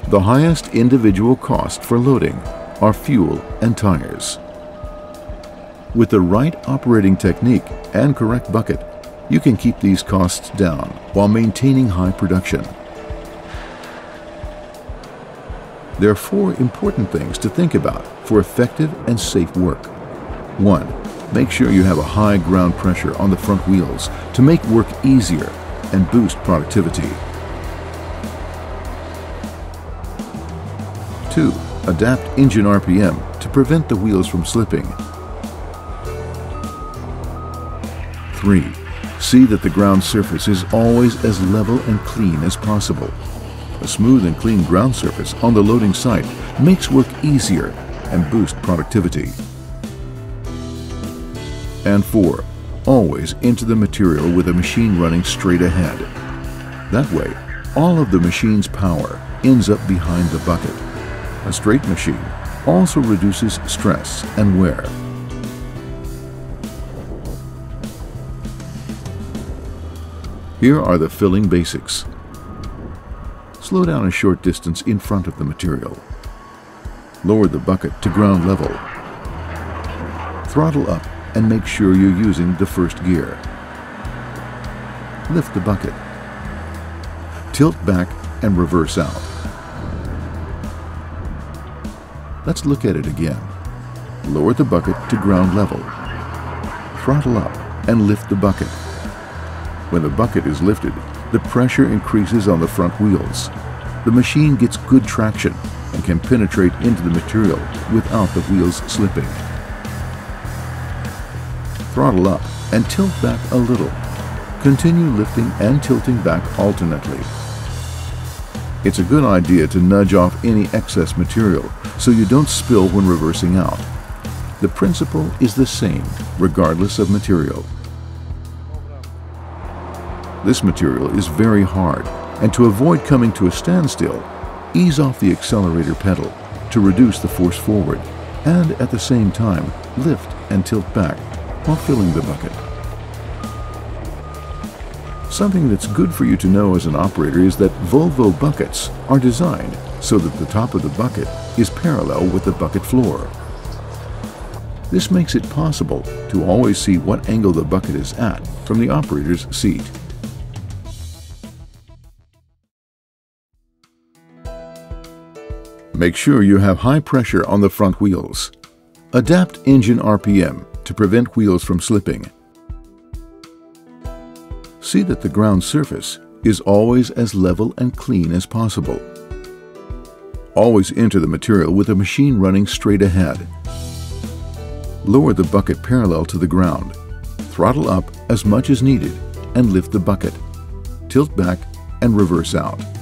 The highest individual cost for loading are fuel and tires. With the right operating technique and correct bucket, you can keep these costs down while maintaining high production. There are 4 important things to think about for effective and safe work. 1. Make sure you have a high ground pressure on the front wheels to make work easier and boost productivity. 2. Adapt engine RPM to prevent the wheels from slipping. 3. See that the ground surface is always as level and clean as possible. A smooth and clean ground surface on the loading site makes work easier and boosts productivity. And 4. Always into the material with a machine running straight ahead. That way, all of the machine's power ends up behind the bucket. A straight machine also reduces stress and wear. Here are the filling basics. Slow down a short distance in front of the material. Lower the bucket to ground level. Throttle up and make sure you're using the first gear. Lift the bucket. Tilt back and reverse out. Let's look at it again. Lower the bucket to ground level. Throttle up and lift the bucket. When the bucket is lifted, the pressure increases on the front wheels. The machine gets good traction and can penetrate into the material without the wheels slipping. Throttle up and tilt back a little. Continue lifting and tilting back alternately. It's a good idea to nudge off any excess material so you don't spill when reversing out. The principle is the same regardless of material. This material is very hard, and to avoid coming to a standstill, ease off the accelerator pedal to reduce the force forward, and at the same time lift and tilt back while filling the bucket. Something that's good for you to know as an operator is that Volvo buckets are designed so that the top of the bucket is parallel with the bucket floor. This makes it possible to always see what angle the bucket is at from the operator's seat. Make sure you have high pressure on the front wheels. Adapt engine RPM to prevent wheels from slipping. See that the ground surface is always as level and clean as possible. Always enter the material with the machine running straight ahead. Lower the bucket parallel to the ground. Throttle up as much as needed and lift the bucket. Tilt back and reverse out.